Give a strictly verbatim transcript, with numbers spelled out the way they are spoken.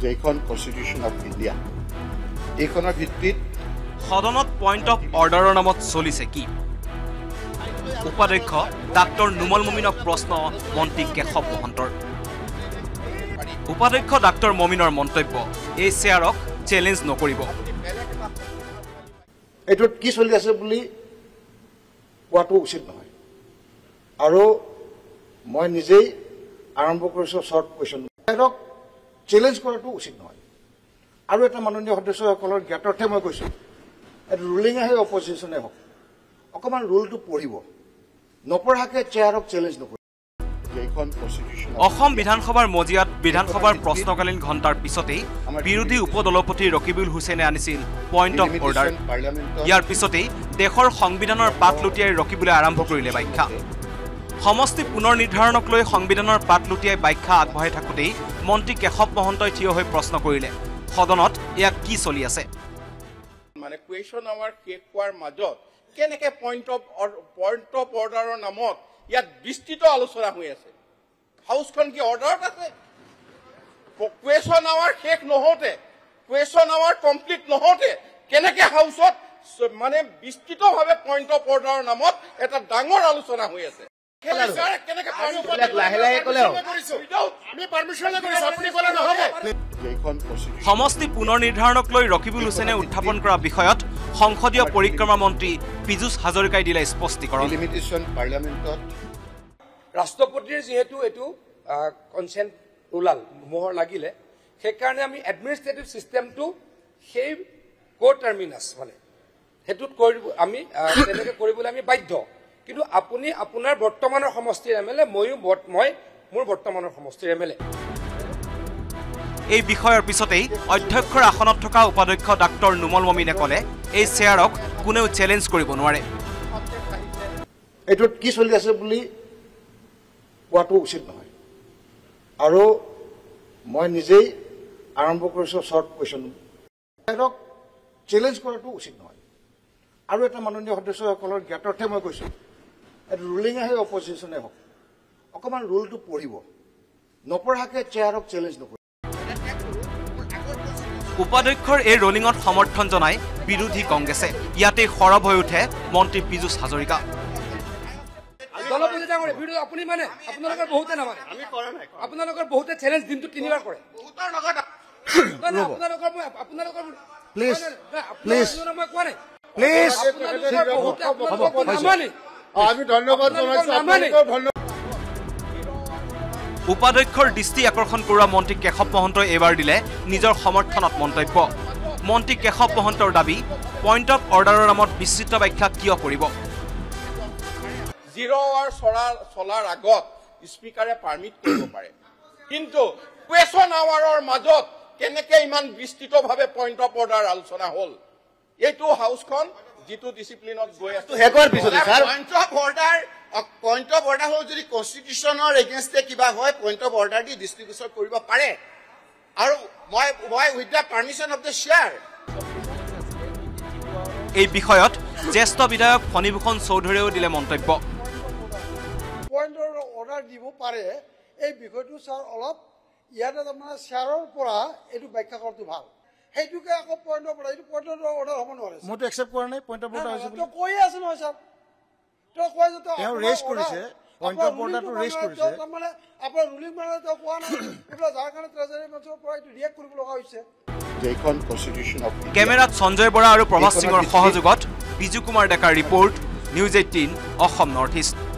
যেখন constitution of India এইখনৰ ভিত্তিত সদনত পইণ্ট অফ অৰ্ডাৰৰ নামত চলিছে কি উপাধ্যক্ষ ডাক্তৰ নুমল মমিনক প্ৰশ্ন মন্ত্ৰী কেশৱ মহন্তৰ উপাধ্যক্ষ ডাক্তৰ মমিনৰ মন্তব্য এই চেয়াৰক চ্যালেঞ্জ নকৰিব এইটোত কি চলি আছে বুলি কোৱাটো উচিত নহয় আৰু মই নিজেই আৰম্ভ কৰিছো শৰ্ট কুৱেশ্যন চেয়াৰক চ্যালেঞ্জ কৰাটো উচিত নহয় আৰু এটা মাননীয় সদস্যসকলৰ জ্ঞাতাৰ্থে মই কৈছো এটা ৰুলিং আহে অপজিশ্যনে হওক অকমান ৰুলটো পঢ়িব নপঢ়াকে চেয়াৰক চ্যালেঞ্জ নকৰিব অসম বিধানসভাৰ মজিয়াত বিধানসভাৰ প্ৰশ্নকালীন ঘণ্টাৰ পিছতেই বিৰোধী উপদলপতি ৰকিবুল হুছেইনে আনিছিল পইণ্ট অফ অৰ্ডাৰ ইয়াৰ পিছতেই দেশৰ সংবিধানৰ পাত লুটিয়াই ৰকিবুলে আৰম্ভ কৰিলে ব্যাখ্যা সমষ্টি পুনৰ নিৰ্ধাৰণক লৈ সংবিধানৰ পাত লুটিয়াই ব্যাখ্যা আগবঢ়াই থাকোঁতেই মন্ত্ৰী কেশৱ মহন্তই থিয় হৈ প্ৰশ্ন কৰিলে সদনত ইয়াক কি চলি আছে মানে কুৱেশ্যন আৱাৰ শেষ হোৱাৰ মাজত কেনেকৈ পইণ্ট অফ পইণ্ট অফ অৰ্ডাৰৰ নামত ইয়াত বিস্তৃত আলোচনা হৈ আছে হাউচখন কি অৰ্ডাৰত আছে কুৱেশ্যন আৱাৰ শেষ নহওঁতে কুৱেশ্যন আৱাৰ কমপ্লিট নহওঁতে কেনেকৈ হাউচত মানে বিস্তৃতভাৱে পইণ্ট অফ অৰ্ডাৰৰ নামত এটা ডাঙৰ আলোচনা হৈ আছে সমষ্টি পুনৰ নিৰ্ধাৰণক লৈ ৰকিবুল হুছেইনে উত্থাপন কৰা বিষয়ত সংসদীয় পৰিক্ৰমা মন্ত্ৰী পীযুষ হাজৰিকাই দিলে স্পষ্টীকৰণ ৰাষ্ট্ৰপতিৰ যেহেতু এইটো কনসেন্ট ওলাল মোহৰ লাগিলে সেইকাৰণে আমি এডমিনিষ্ট্ৰেটিভ সিস্টেমটো সেই কোৰ্ট টাৰ্মিনাছ মানে হেতুত কৰিব আমি তেনেকৈ কৰিবলৈ আমি বাধ্য কিন্তু আপুনি আপোনাৰ বৰ্তমানৰ সমষ্টিৰ এমএলএ ময়ো মই মোৰ বৰ্তমানৰ সমষ্টিৰ এমএলএ এই বিষয়ৰ পিছতেই অধ্যক্ষৰ আসনত থকা উপাধ্যক্ষ ডাক্তৰ নুমল মমিনে ক'লে এই চেয়াৰক কোনেও চ্যালেঞ্জ কৰিব নোৱাৰে এইটোত কি চলি আছে বুলি কোৱাটো উচিত নহয় আৰু মই নিজেই আৰম্ভ কৰিছো শৰ্ট কুৱেশ্যন চেয়াৰক চ্যালেঞ্জ কৰাটো উচিত নহয় আৰু এটা মাননীয় সদস্যসকলৰ জ্ঞাতাৰ্থে মই কৈছো এটা ৰুলিং আহে অপজিশ্যনে হওক অকমান ৰুলটো পঢ়িব নপঢ়াকে চেয়াৰক চ্যালেঞ্জ নকৰিব উপাধ্যক্ষৰ এই ৰোলিঙত সমৰ্থন জনাই বিৰোধী কংগ্ৰেছে ইয়াতে সৰব হৈ উঠে মন্ত্ৰী পীযুষ হাজৰিকা দলপতি ডাঙৰ ভিডিঅ আপুনি মানে আপোনালোকৰ বহুতে নামানে আমি কৰা নাই আপোনালোকৰ বহুতে চ্যালেঞ্জ দিনটো তিনিবাৰ কৰে বহুতৰ লগত আপোনালোকৰ মই আপোনালোকৰ প্লিজ প্লিজ মই কোৱা নাই প্লিজ আমি ধন্যবাদ জনাইছো আপোনালোকৰ ধন্যবাদ উপাধ্যক্ষৰ দৃষ্টি আকৰ্ষণ কৰা মন্ত্ৰী কেশৱ মহন্তই এবাৰ দিলে নিজৰ সমৰ্থনত মন্তব্য মন্ত্ৰী কেশৱ মহন্তৰ দাবী পইণ্ট অফ অৰ্ডাৰৰ নামত বিস্তৃত ব্যাখ্যা কিয় কৰিব জিৰ' আৱাৰ চলাৰ আগত স্পীকাৰে পাৰ্মিট কৰিব পাৰে কিন্তু কুৱেশ্যন আৱাৰৰ মাজত কেনেকৈ ইমান বিস্তৃতভাৱে পইণ্ট অফ অৰ্ডাৰ আলোচনা হ'ল এইটো হাউচখন যিটো ডিচিপ্লিনত গৈ আছে point of order point of order হ'ল যদি কনষ্টিটিউশ্যনৰ এগেইনষ্টে কিবা হয় point of order the distribution কৰিব পাৰে আৰু মই মই with the permission of the chair এই বিষয়ত জ্যেষ্ঠ বিধায়ক ফণীভূষণ চৌধুৰীয়েও দিলে মন্তব্য পইণ্ট অৰ্ডাৰ দিব পাৰে এই বিষয়টো ছাৰ অলপ ইয়াতে তাৰমানে চেয়াৰৰ পৰা এইটো ব্যাখ্যা কৰাটো ভাল সেইটোকে আকৌ পইণ্ট অফ অৰ্ডাৰ এইটো পইণ্ট অফ অৰ্ডাৰ হ'ব নোৱাৰে মইতো একচেপ্ট কৰা নাই পইণ্ট অফ অৰ্ডাৰ হৈছে তো কৈয়ে আছে নহয় ছাৰ তো কৈ যে তেওঁ ৰেজ কৰিছে পইণ্ট অফ অৰ্ডাৰটো ৰেজ কৰিছে তাৰমানে আপোনাৰ ৰুলিং মানে তেওঁ কোৱা নাই এইবিলাক যাৰ কাৰণে ট্ৰেজাৰী মঞ্চৰ পৰা এইটো ৰিয়েক্ট কৰিব লগা হৈছে যেখন কনস্টিটিউশন অফ কেমেৰাত সঞ্জয় বৰা আৰু প্ৰভাস সিঙৰ সহযোগত বিজু কুমাৰ ডেকাৰ report news eighteen Assam north east.